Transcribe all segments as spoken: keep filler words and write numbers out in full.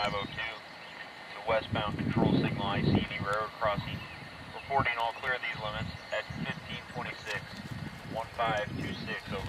five oh two. The westbound control signal I C D railroad crossing. Reporting all clear of these limits at fifteen twenty-six, one five two six, over.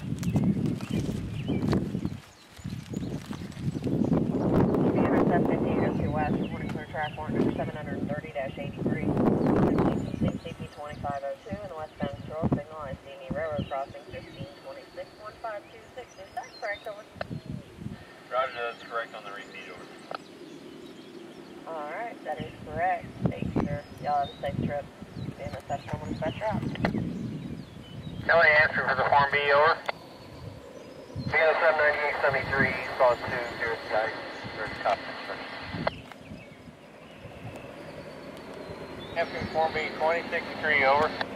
B N S F fifteen oh two west, reporting clear track one seven thirty dash eighty-three, C P twenty-five oh two, and the westbound control signal I C D railroad crossing fifteen twenty-six, one five two six. Is that correct, over? Roger, that's correct on the repeat, over. Alright, that is correct. Thank you, sir. Y'all have a safe trip. B N S F coming to fetch route. Kelly, answer for the Form B, over. B N S F ninety-eight seventy-three, eastbound two, zero sky, first cop construction. F Form B twenty sixty-three, over.